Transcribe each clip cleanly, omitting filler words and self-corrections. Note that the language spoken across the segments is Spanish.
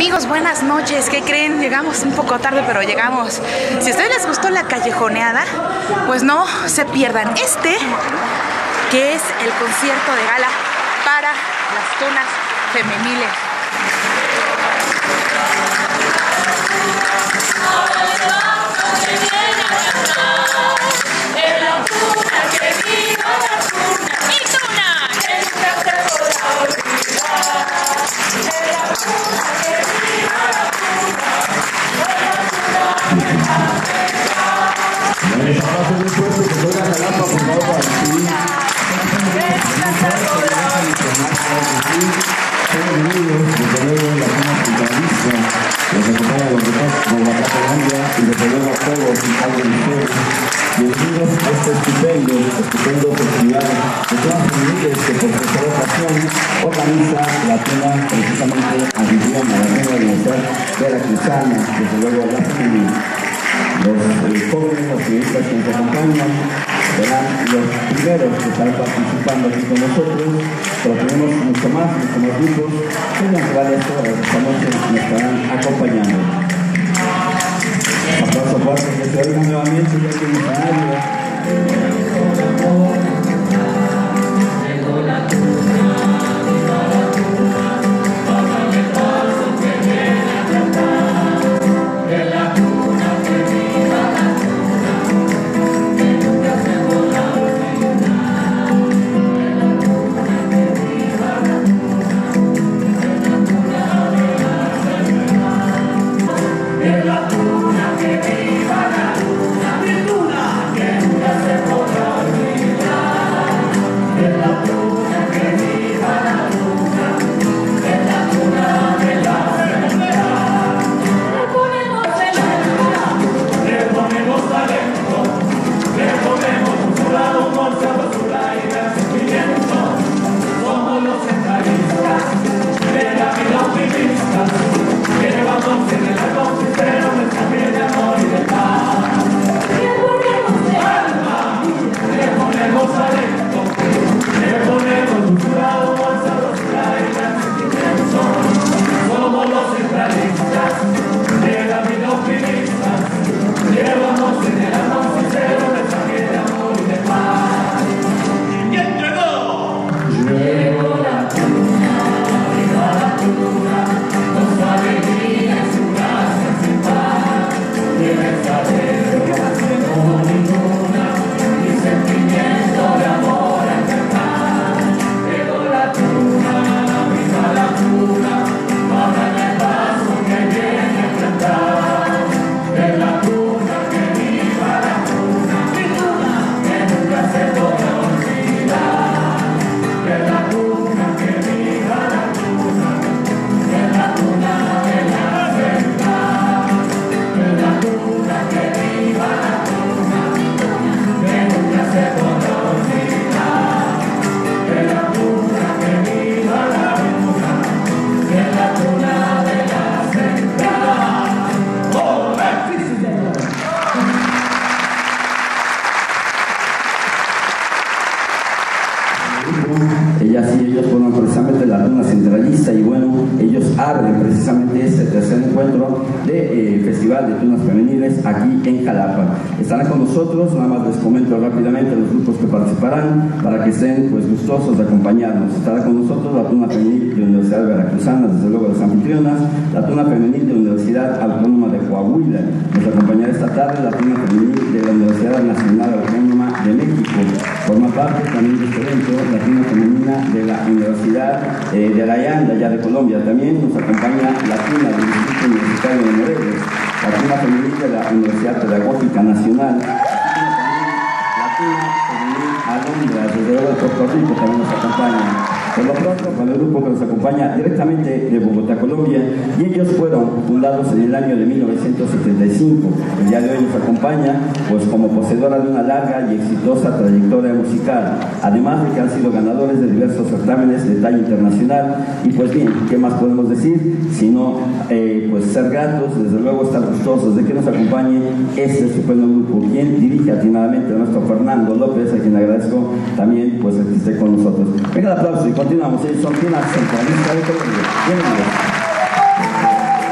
Amigos, buenas noches. ¿Qué creen? Llegamos un poco tarde, pero llegamos. Si a ustedes les gustó la callejoneada, pues no se pierdan este, que es el concierto de gala para las tunas femeniles. Bienvenidos a este estupendo festival de todas las familias que por tercera ocasión organiza la tuna precisamente anfitriona de la nueva Universidad Veracruzana, desde luego la familia. Los jóvenes, los periodistas que nos acompañan, serán los primeros que estarán participando aquí con nosotros, pero tenemos mucho más grupos que durante varias horas esta noche nos estarán acompañando. Aplauso fuerte que se oigan nuevamente ya que el escenario. Ellos fueron precisamente la luna centralista y bueno, ellos abren precisamente este tercer encuentro de Festival de Tunas Femeniles aquí en Jalapa. Estarán con nosotros, nada más les comento rápidamente los grupos que participarán para que estén pues gustosos de acompañarnos. Estará con nosotros la Tuna Femenil de la Universidad Veracruzana, desde luego las anfitrionas, la Tuna Femenil de la Universidad Autónoma de Coahuila. Nos acompañará esta tarde la Tuna Femenil de la Universidad Nacional Autónoma de México. Forma parte también de este evento la Tuna Femenina de la Universidad de la Llanda, ya de Colombia. También nos acompaña la Tuna del Instituto Universitario de Morelos, la Tuna Femenil de la Universidad Pedagógica Nacional, la Tuna Femenil Alondra, desde luego de Puerto Rico también nos acompaña. Por lo pronto, con el grupo que nos acompaña directamente de Bogotá, Colombia, y ellos fueron fundados en el año de 1975. El día de hoy nos acompaña pues como poseedora de una larga y exitosa trayectoria musical, además de que han sido ganadores de diversos certámenes de talla internacional. Y pues bien, ¿qué más podemos decir? Sino pues ser gratos, desde luego estar gustosos de que nos acompañe este estupendo grupo, quien dirige atinadamente a nuestro Fernando López, a quien agradezco también pues que esté con nosotros. Venga el aplauso y continuamos. Son Tunas Centralista de Colombia. Bienvenidos.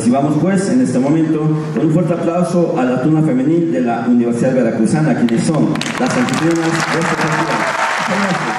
Recibamos pues en este momento con un fuerte aplauso a la tuna femenil de la Universidad Veracruzana, quienes son las anfitrionas de este festival.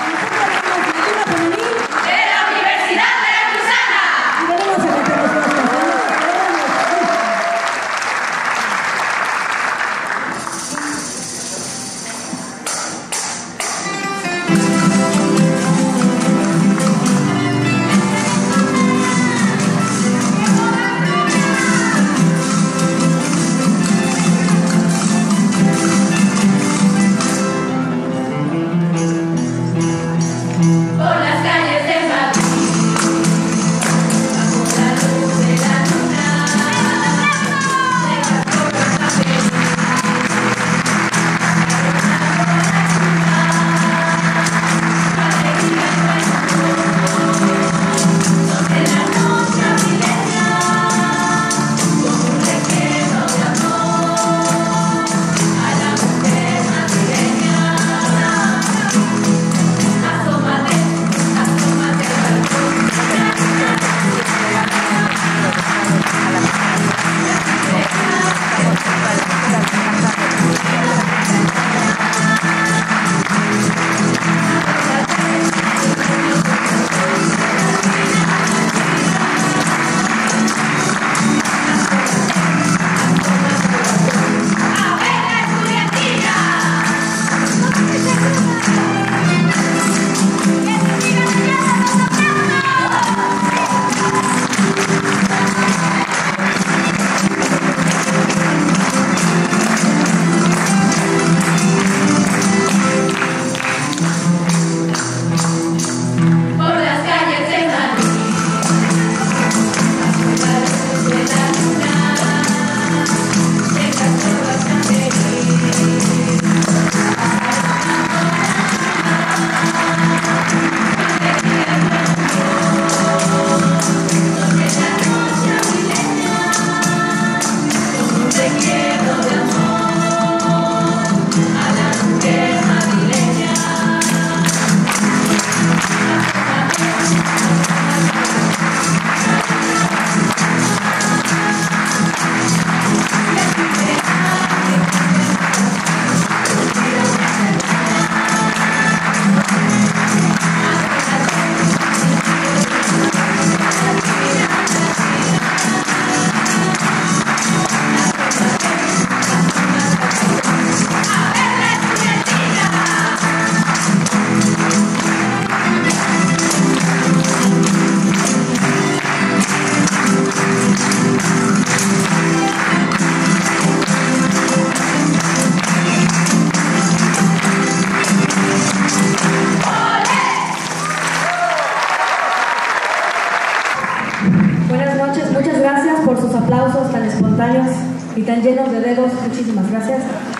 Y tan llenos de dedos, muchísimas gracias.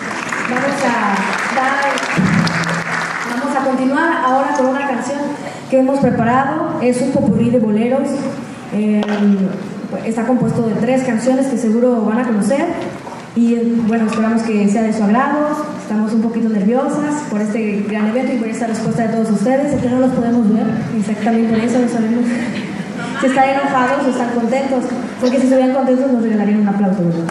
Vamos a continuar ahora con una canción que hemos preparado. Es un popurrí de boleros. Está compuesto de 3 canciones que seguro van a conocer. Y bueno, esperamos que sea de su agrado. Estamos un poquito nerviosas por este gran evento y por esta respuesta de todos ustedes. Es que no los podemos ver, exactamente por eso no sabemos si están enojados o están contentos. Porque si estuvieran contentos nos regalarían un aplauso, ¿verdad?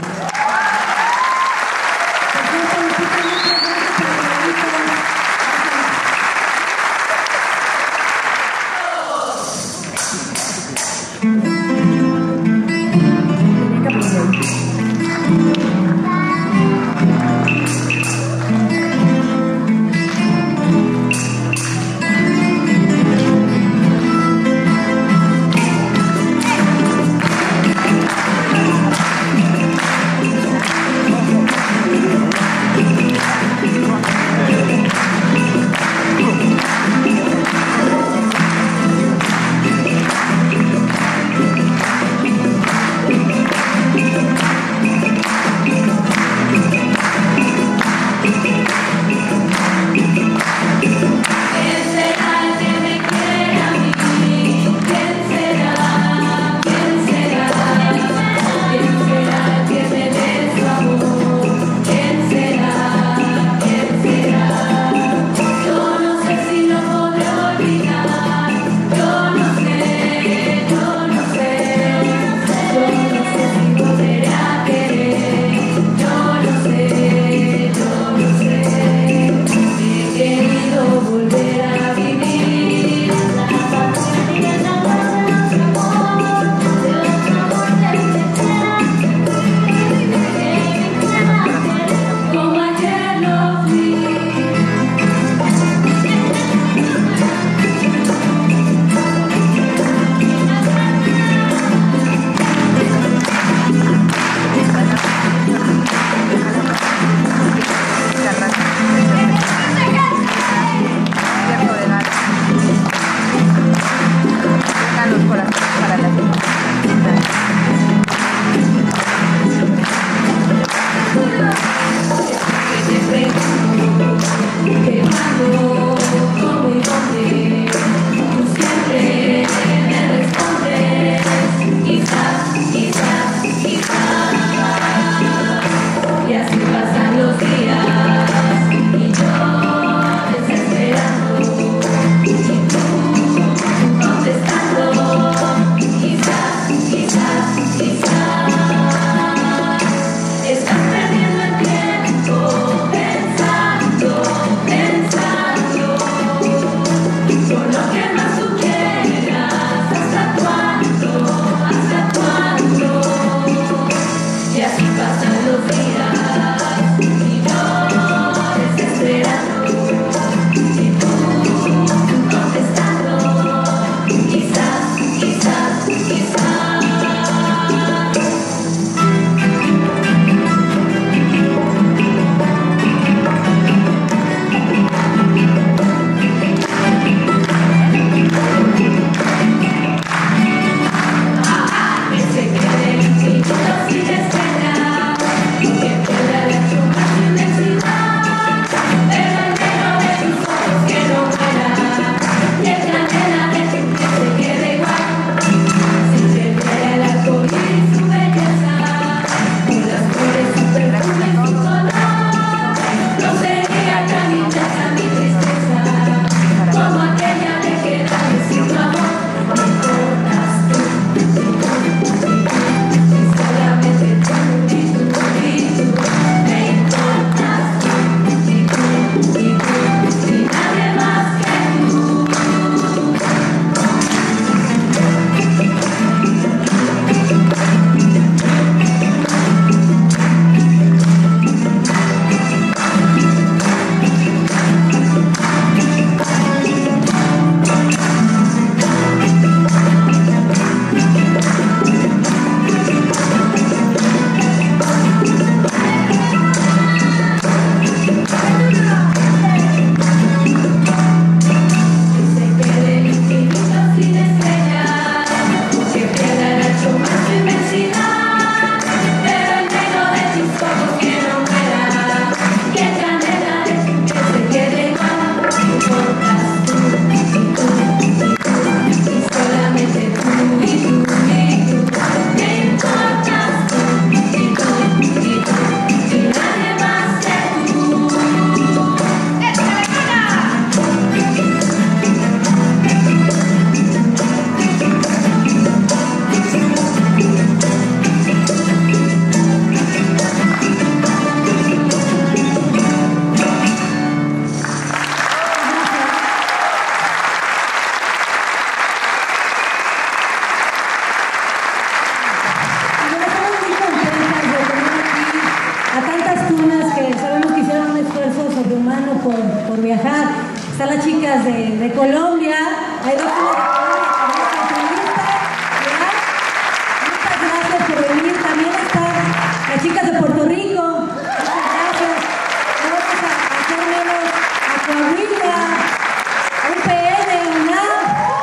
viajar. Están las chicas de Colombia, hay dos chicas de Colombia para esta entrevista. Muchas gracias por venir. También están las chicas de Puerto Rico. Muchas gracias. Vamos a hacer menos a Coahuila, a UPN, UNAM.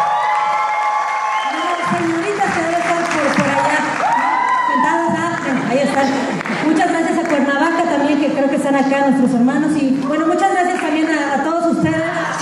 Señoritas que deben estar por allá sentadas. Ahí están. Muchas gracias a Cuernavaca también, que creo que están acá nuestros hermanos. Y bueno, muchas gracias también a todos ustedes.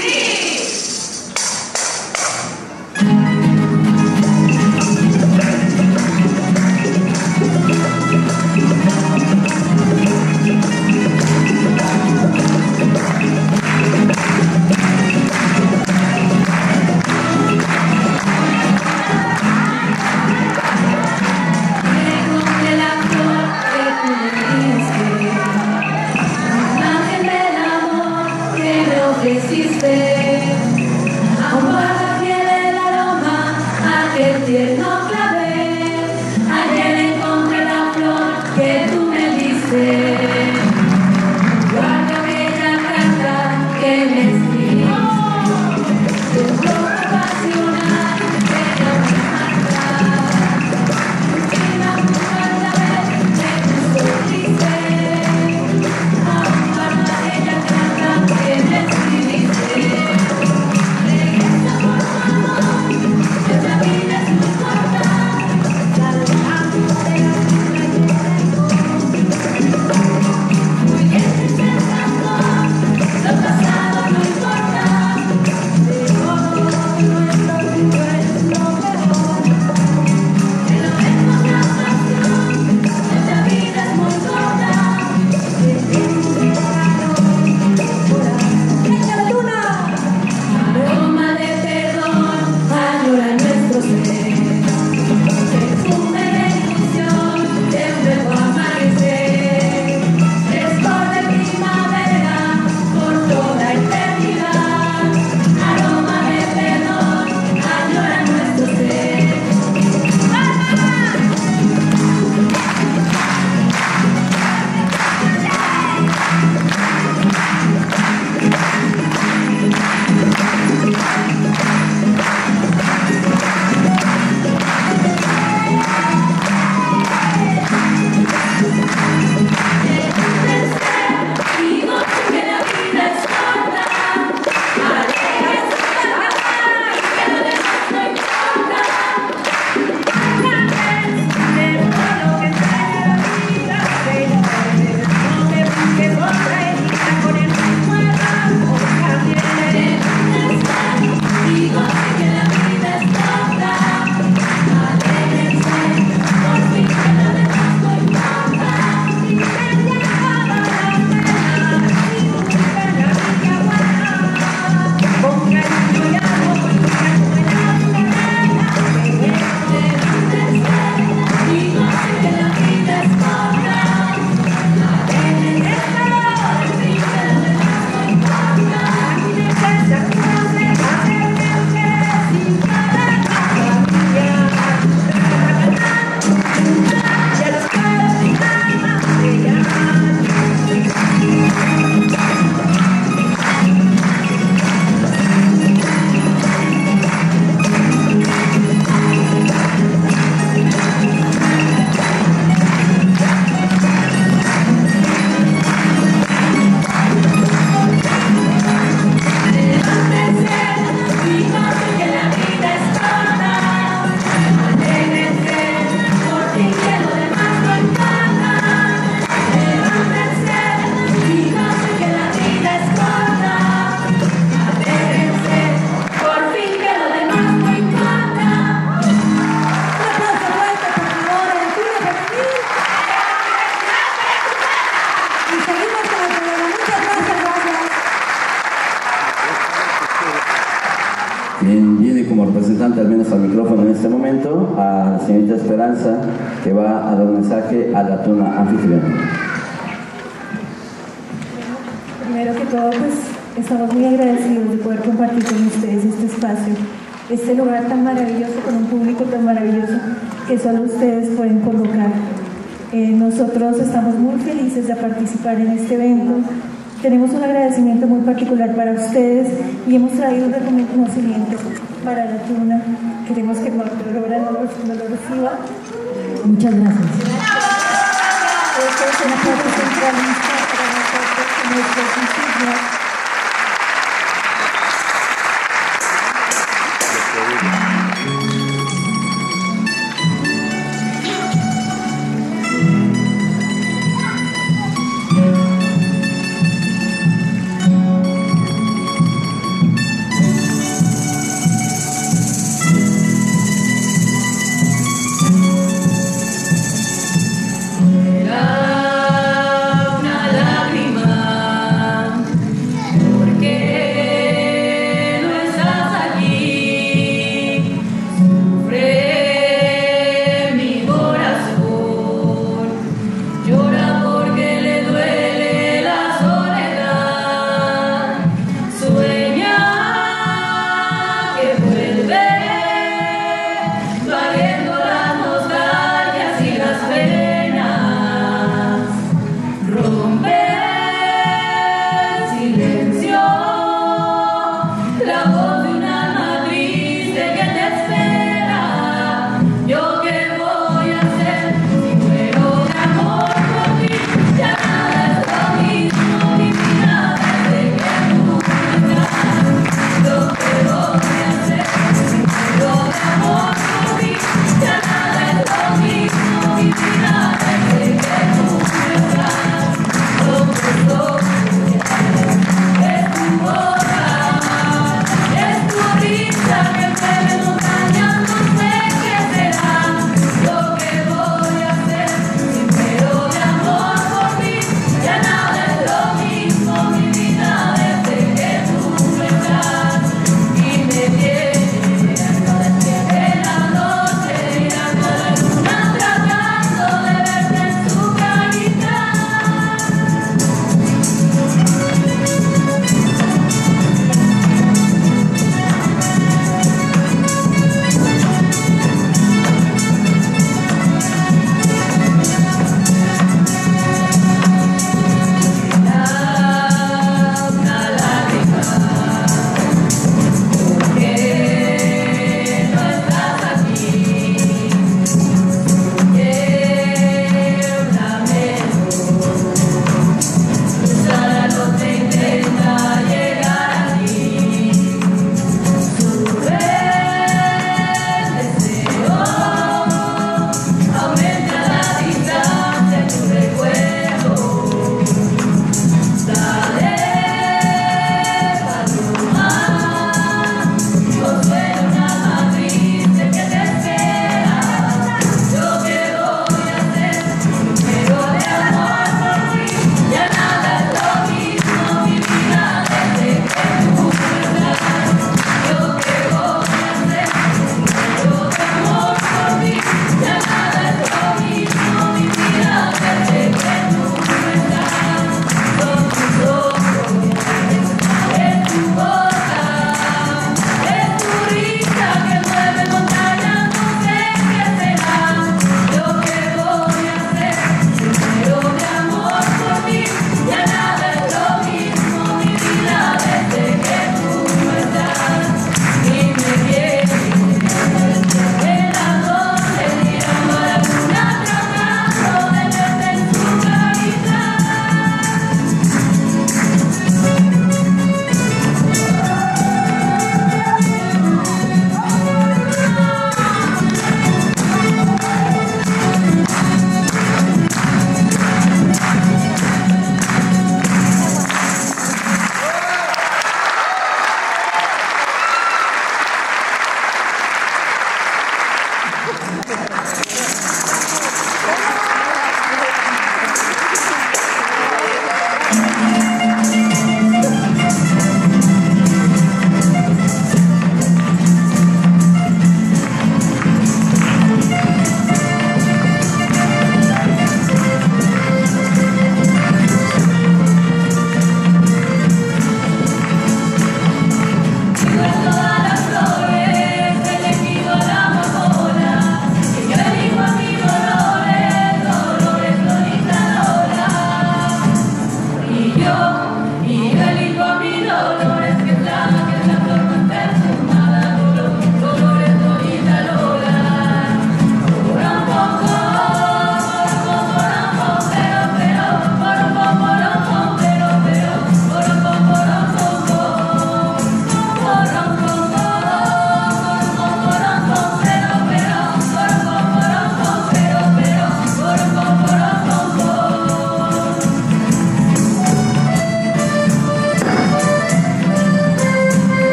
representante, al menos al micrófono en este momento, a la señorita Esperanza, que va a dar un mensaje a la tuna anfitriona. Primero que todo, pues estamos muy agradecidos de poder compartir con ustedes este espacio, este lugar tan maravilloso, con un público tan maravilloso que solo ustedes pueden convocar. Nosotros estamos muy felices de participar en este evento Tenemos un agradecimiento muy particular para ustedes y hemos traído un reconocimiento para la tuna. Queremos que Magdalena no lo reciba. Muchas gracias. Esta es una parte centralista para nosotros, nuestras insignias. Una lágrima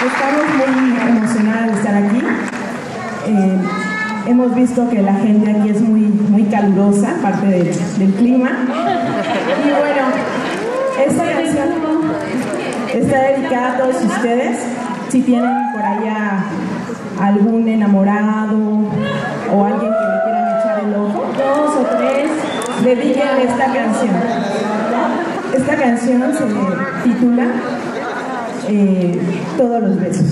Estamos muy emocionadas de estar aquí. Hemos visto que la gente aquí es muy calurosa, parte del clima. Y bueno, esta canción está dedicada a todos ustedes. Si tienen por allá algún enamorado o alguien que le quieran echar el ojo, 2 o 3, dedíquenle esta canción. Esta canción se titula Todos los besos.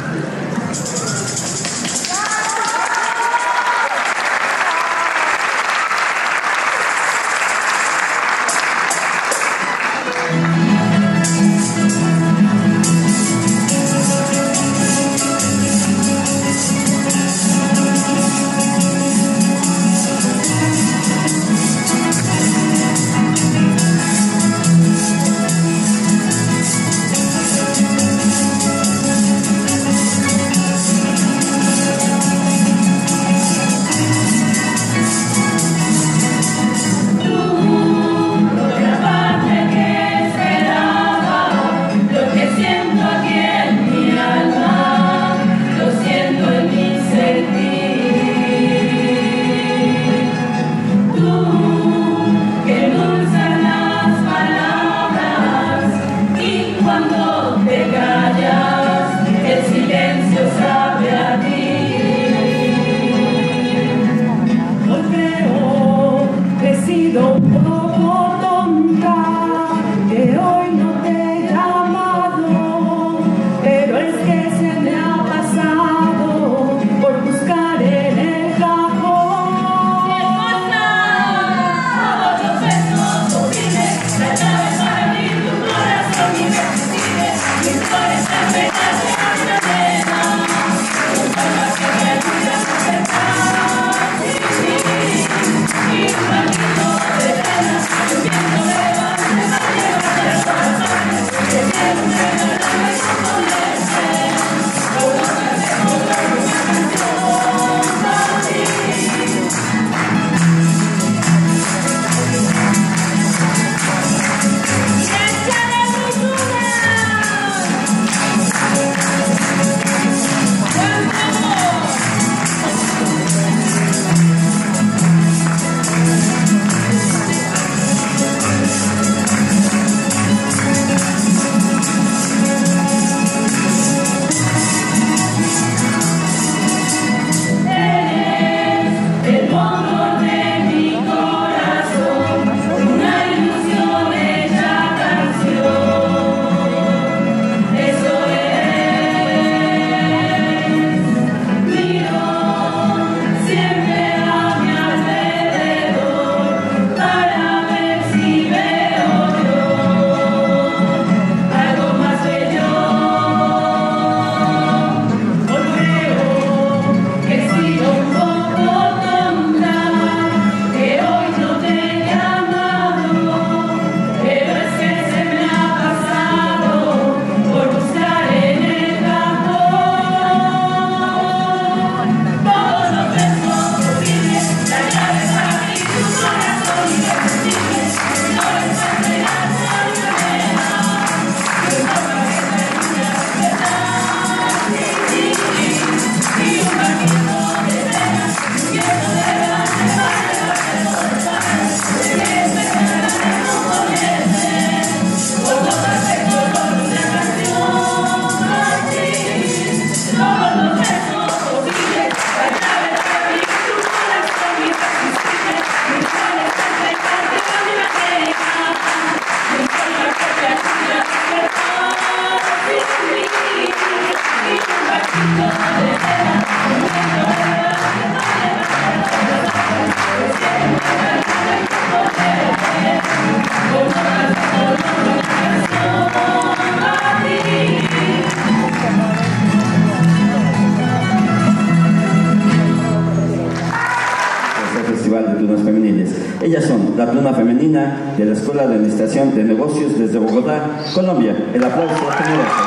Ellas son la pluma femenina de la Escuela de Administración de Negocios desde Bogotá, Colombia. El aplauso generoso.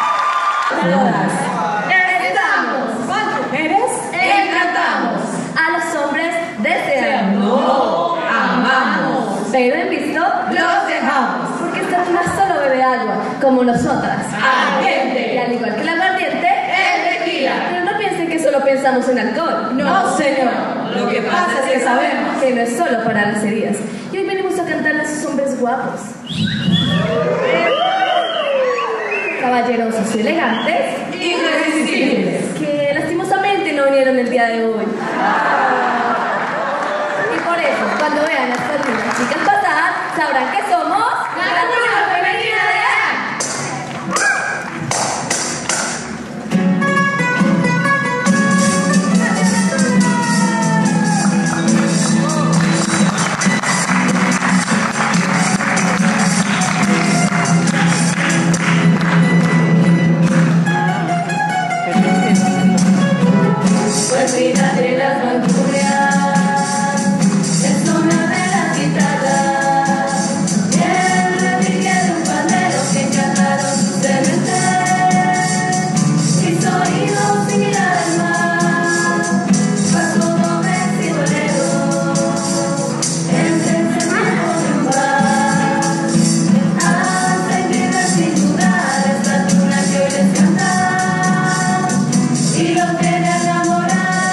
Estamos, mujeres, encantamos. A los hombres deseamos, amamos. Pero en visto, los dejamos. Porque esta tuna solo bebe agua, como nosotras. Ardiente. Y al igual que la verdad, pensamos en alcohol. No, señor. Lo que pasa es que sabemos Que no es solo para las heridas. Y hoy venimos a cantarle a esos hombres guapos, caballerosos y elegantes, irresistibles. que lastimosamente no vinieron el día de hoy. Y por eso, cuando vean a estas lindas chicas pasar, sabrán que somos la Luna Femenina de Ana. Pues fíjate las bandurrias, el sonar de las guitarras, y el repique de un pandero que cantaron sus cementerios. Mis oídos sin mirar al mar, pasó dobles y boleros, entre el sentido de un bar, hacen vibrar sin dudar esta tuna que hoy les canta, y los tiene enamorados.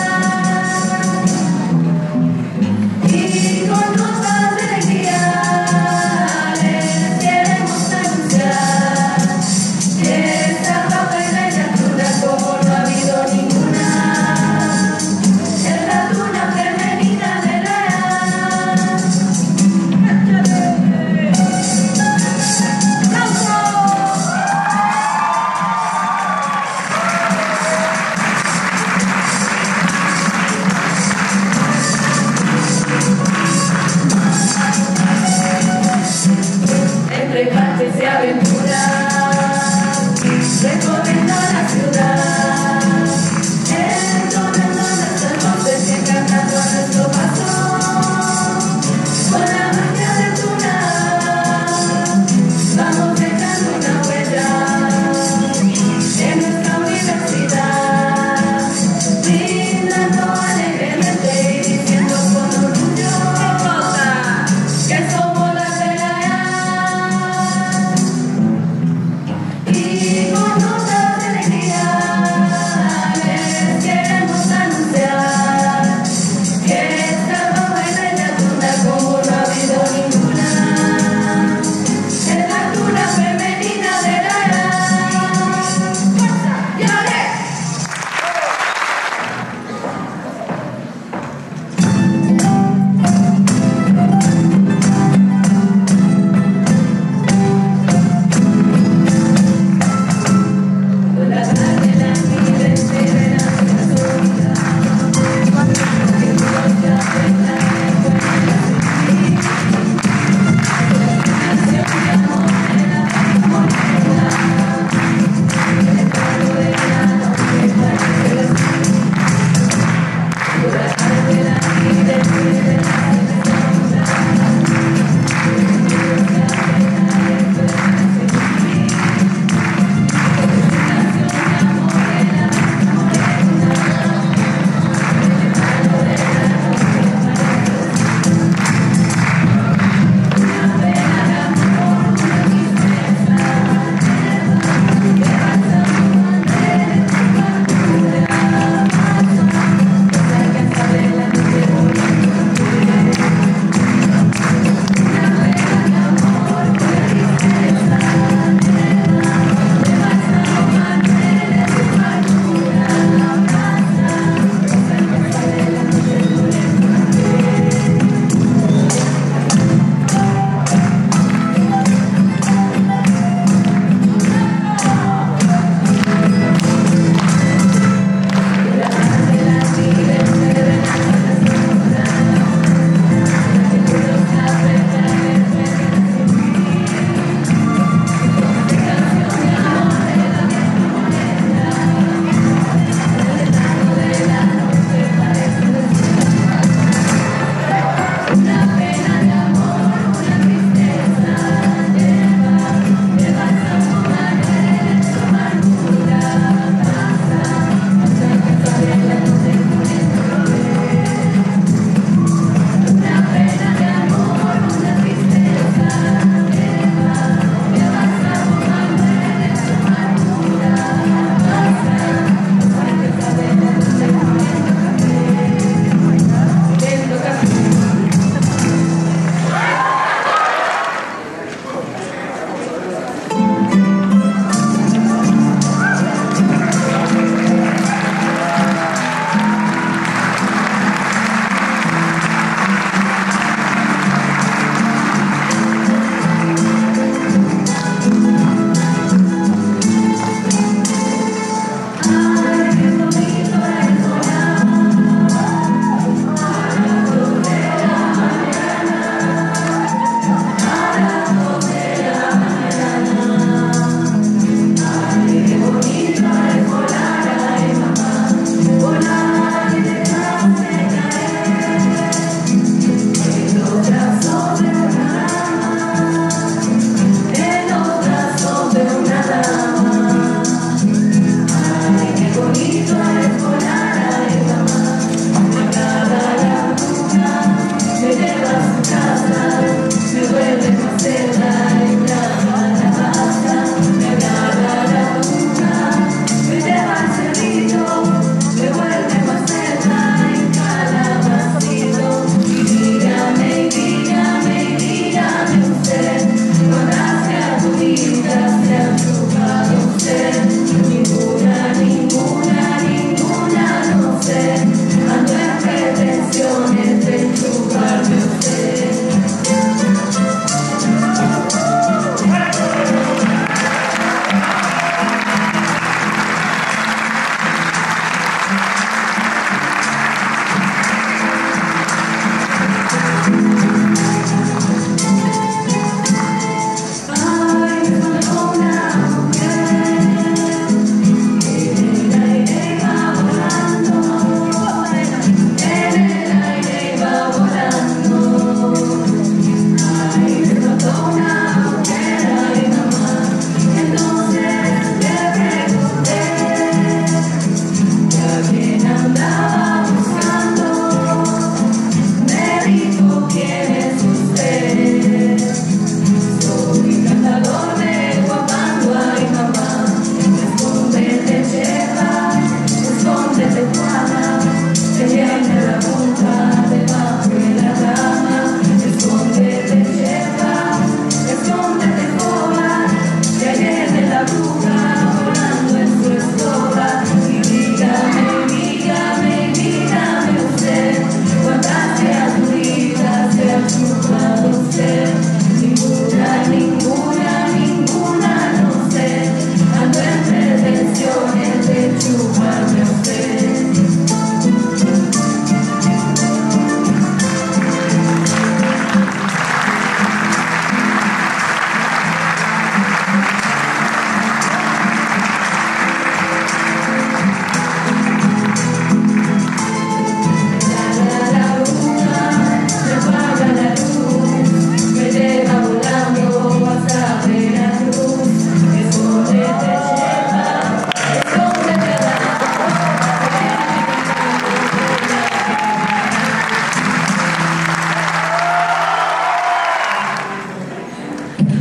Y con notas de alegría les queremos anunciar que esta papa y bella tuna como no ha habido ninguna es la tuna femenina de Real. Entre parches y aventuras, recorriendo la ciudad, entonando nuestras voces y cantando a nuestro paso, con la magia de Tuna, vamos dejando una huella en nuestra universidad, brindando alegremente y diciendo con orgullo que somos las de la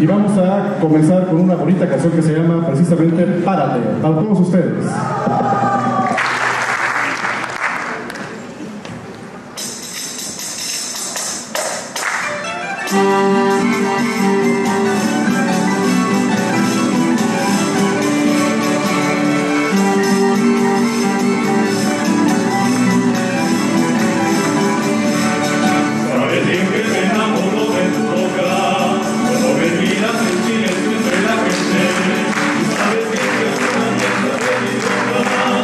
y vamos a comenzar con una bonita canción que se llama precisamente Párate, para todos ustedes. Sabes bien que es una fiesta de mi boca.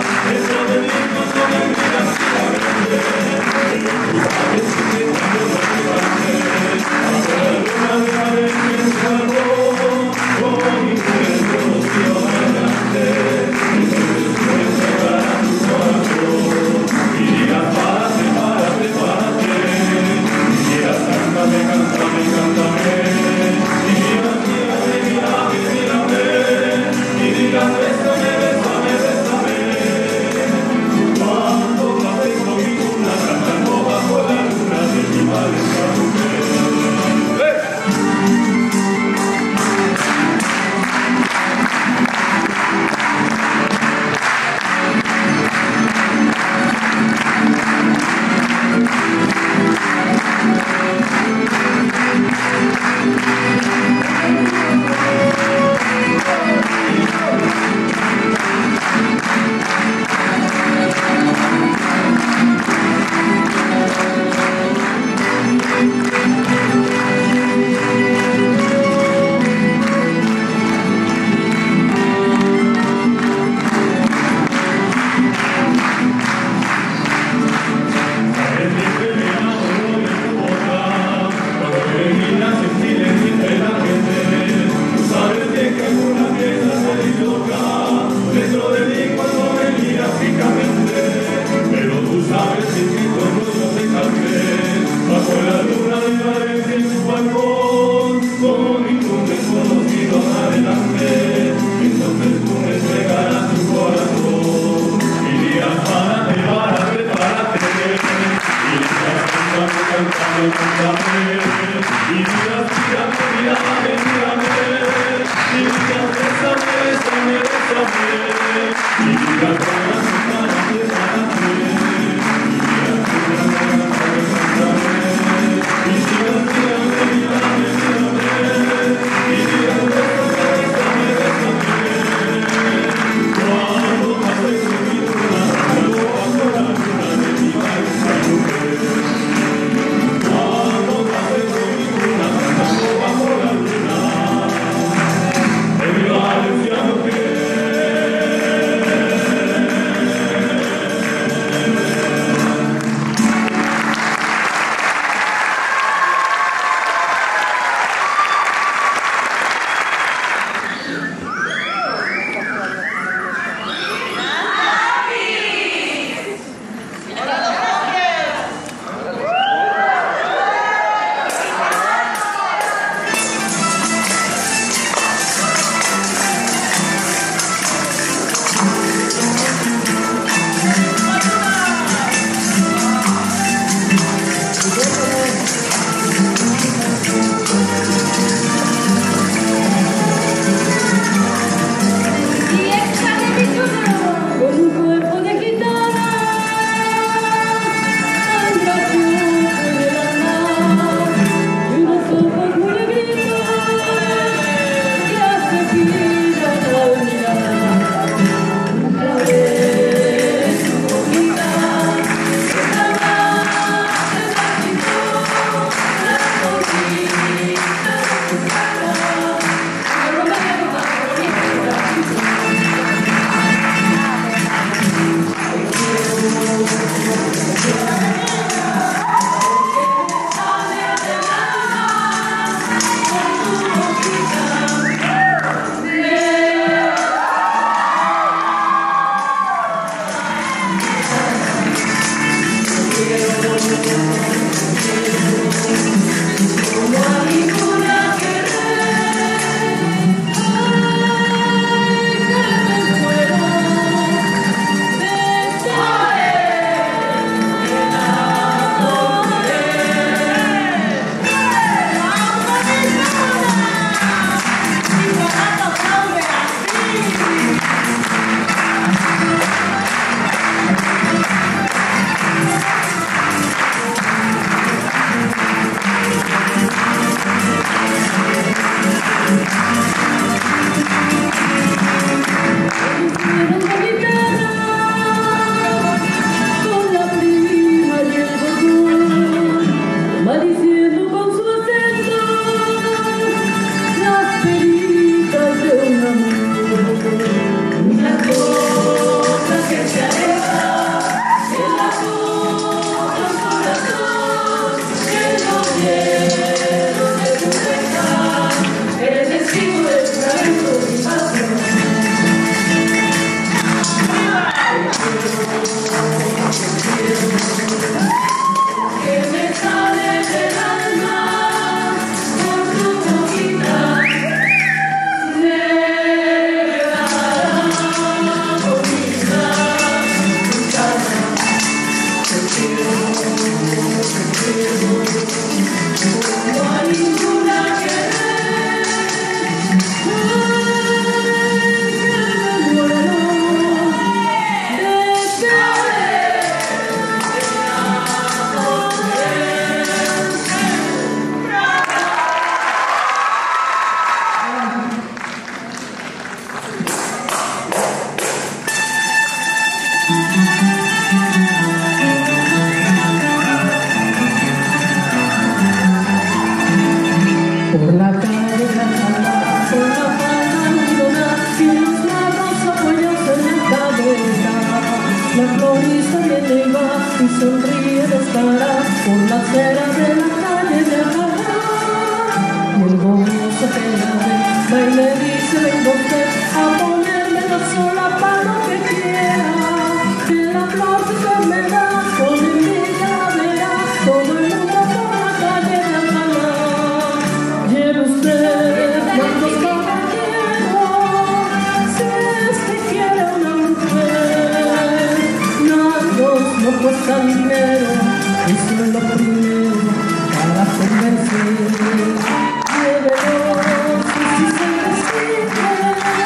por la calle de Alcalá, con la falda algodonada y los largos apoyos en la cabeza. La florista viene y va y sonríe descarada por la acera de la calle de Alcalá. Y el gomoso que la ve va y le dice: venga usted a ponerme la sola para lo que quiera, que la flor si usted me da con envidia la verá todo el mundo por la calle de Alcalá. Lleve usted cuantos caballeros, si es que quiere una mujer, nardos no cuestan dinero, eso es lo primero para convencer. Llévelos y si se resiste,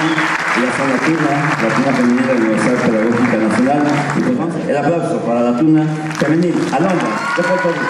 Ellas son la Tuna Femenil de la Universidad Pedagógica Nacional. Y pues vamos, el aplauso para la Tuna Femenil, Alondra, de Puerto Rico.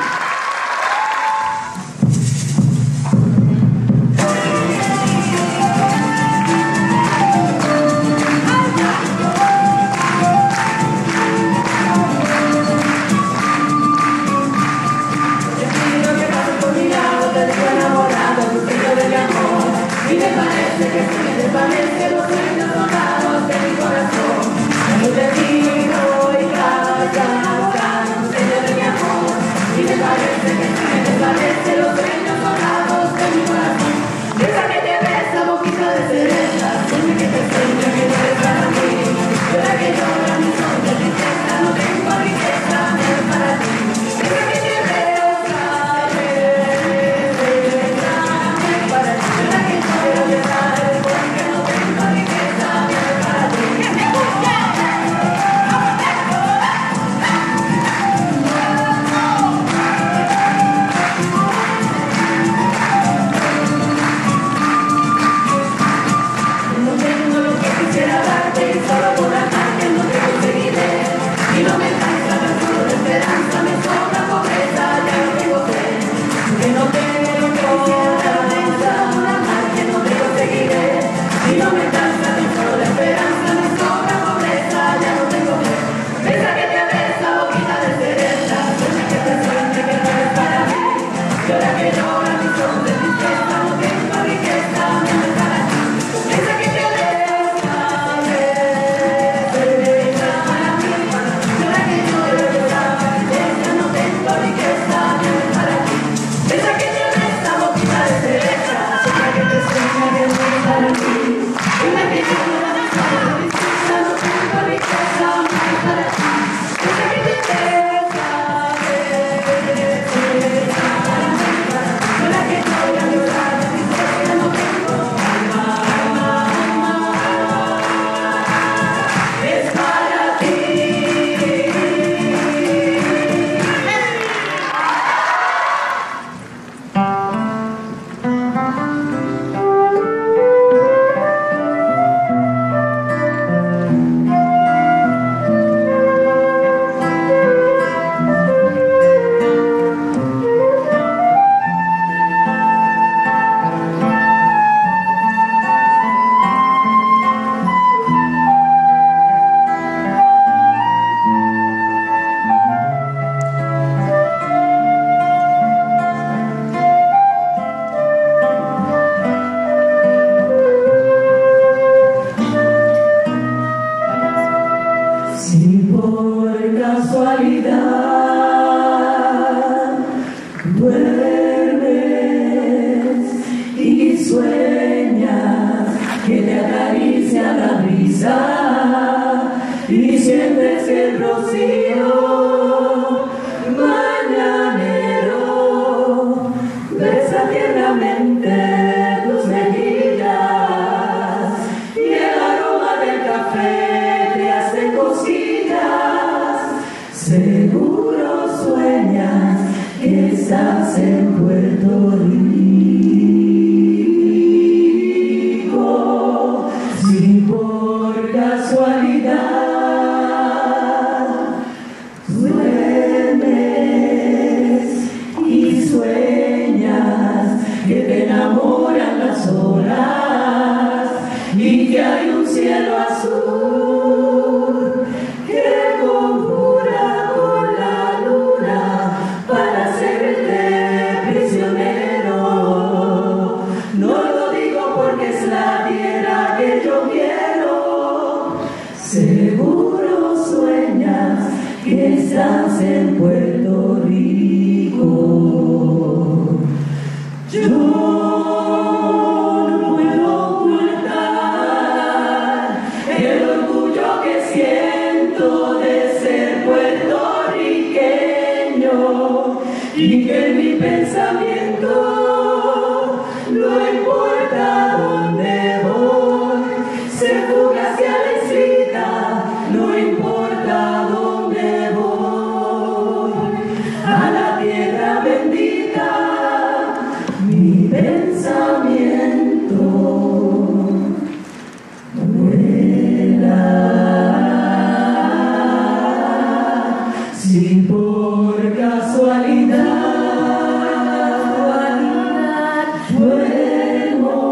duermo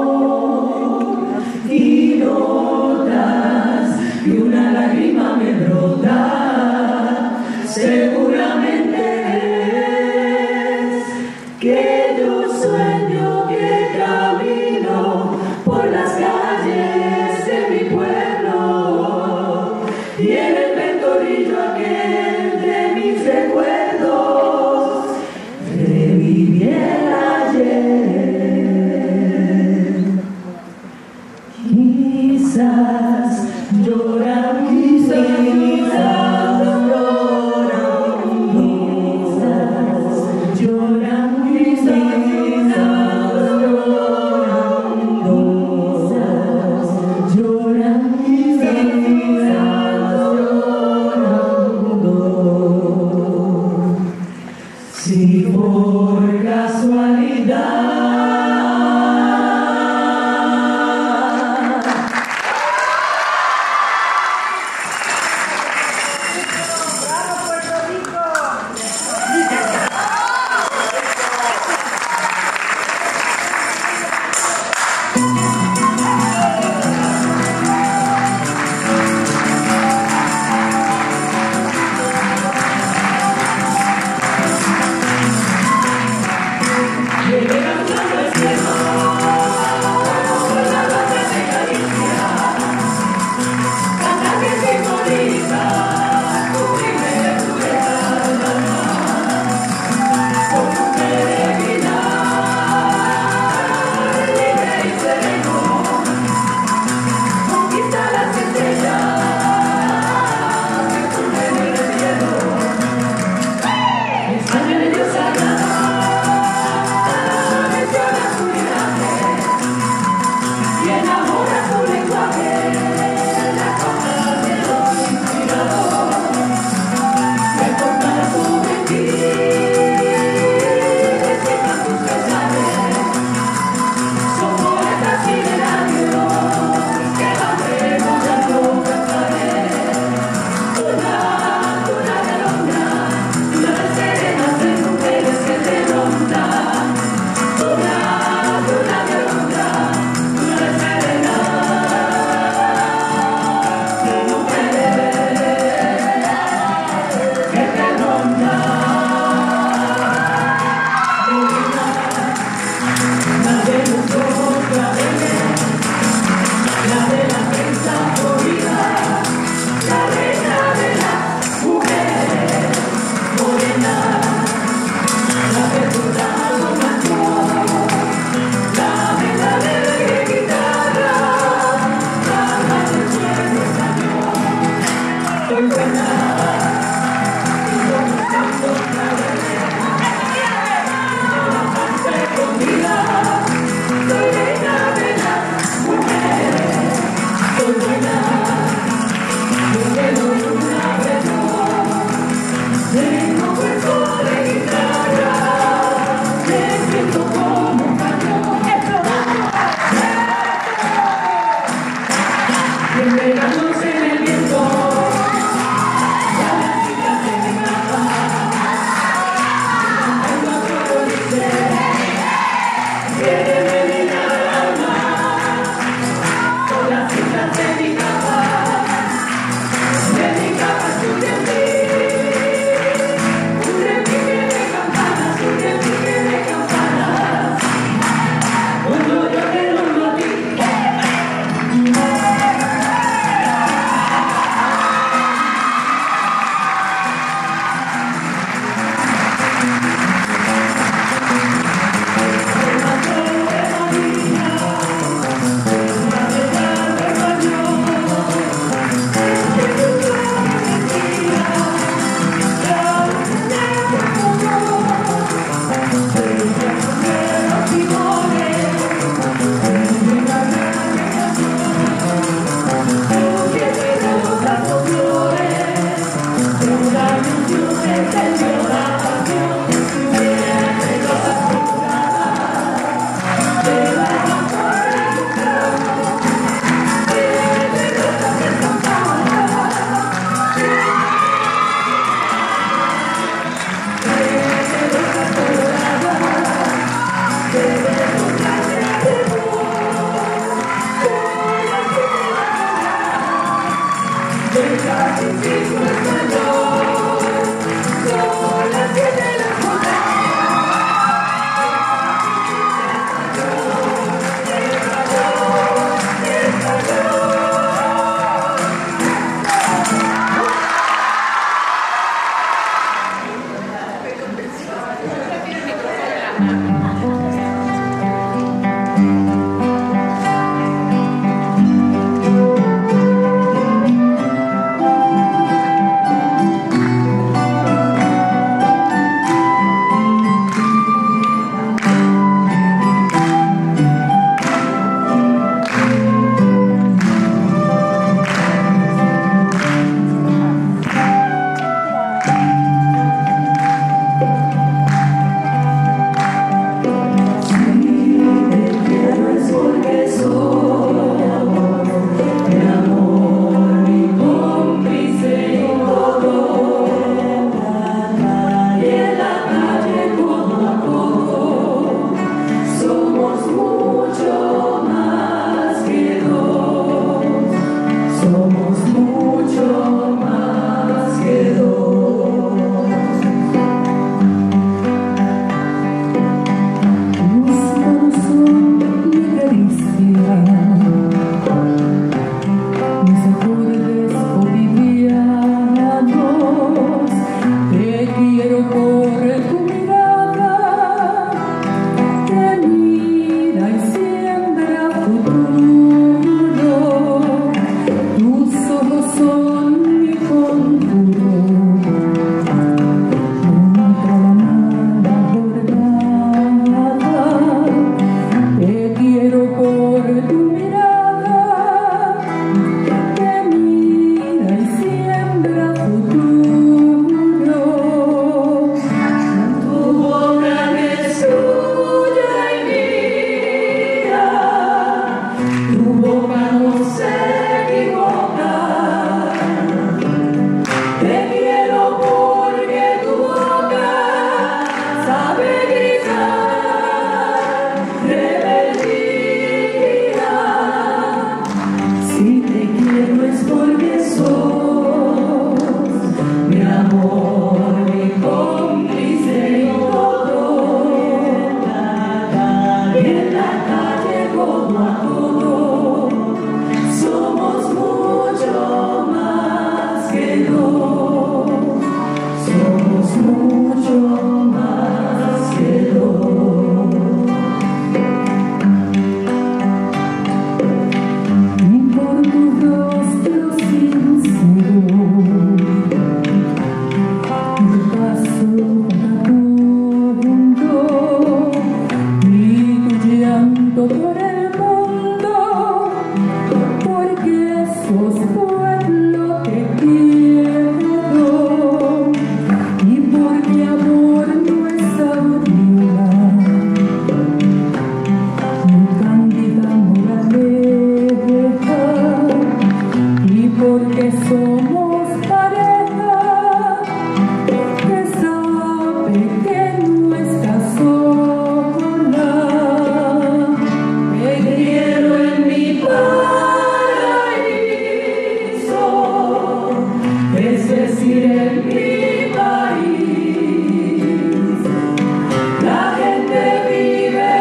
y notas que una lágrima me brota, seguramente es que yo sueño que camino por las calles de mi pueblo y en el ventorrillo aquel de mis recuerdos reviví el ayer. Quizás lloran, quizás lloran por el mundo, porque sos pueblo te quiero, y porque amor no es aburrida, mi cándida moraleja, y porque somos pareja que sabe que no estás sola. Te quiero en mi paraíso, es decir, en mi país. La gente vive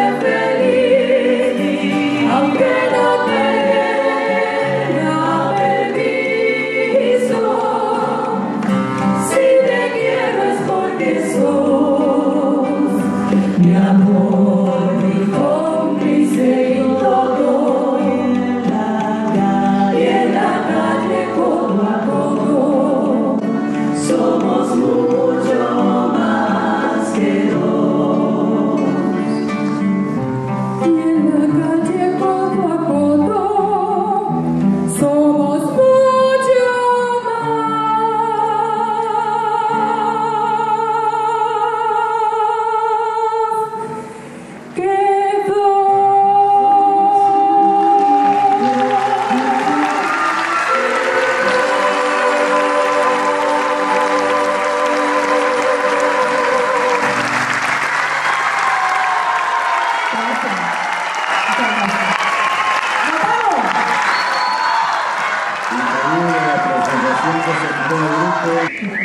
feliz, aunque no tenga permiso. Si te quiero es porque sos mi amor, mi cómplice y todo. Y en la calle codo a codo somos mucho más que dos. Y en la calle codo a codo somos mucho más que dos. Increíble la presentación que se quitó en el grupo.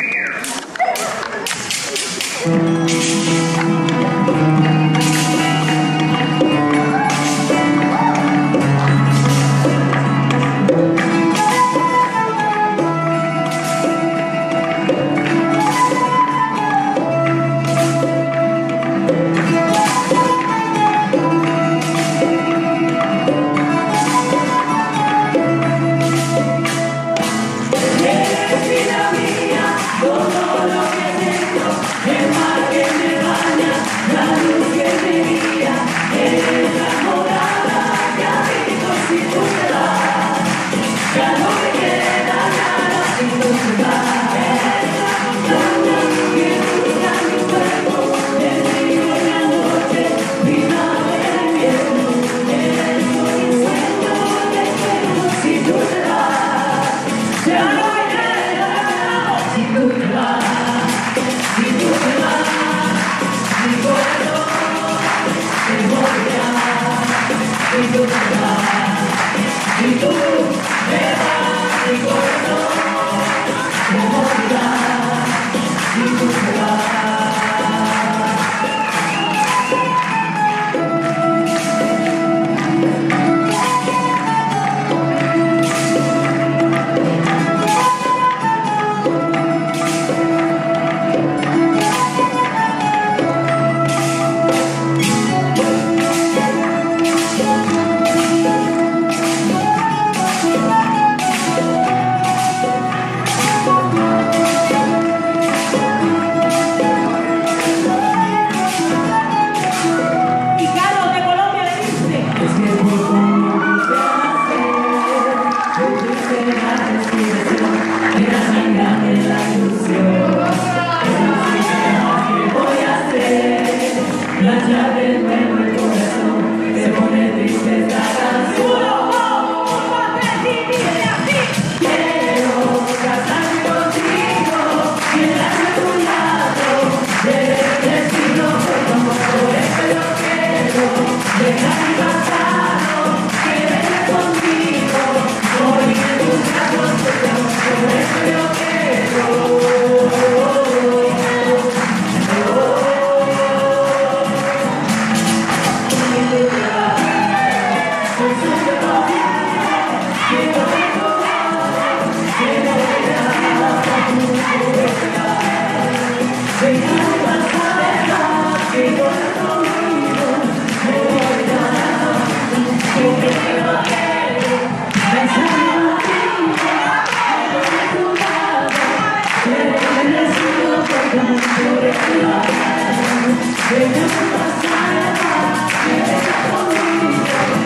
Ven a pasar, ven a conmigo.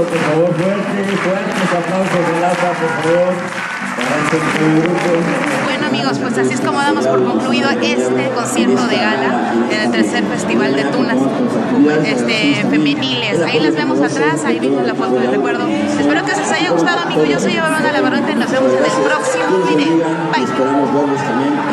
por favor, fuertes aplausos de lata, por favor, para este grupo. Bueno amigos, pues así es como damos por concluido este concierto de gala en el tercer festival de tunas femeniles. Ahí las vemos atrás, ahí vimos la foto de recuerdo. Espero que os haya gustado amigos, yo soy Eva Navarrete, nos vemos en el próximo video. Bye. Esperamos verlos también.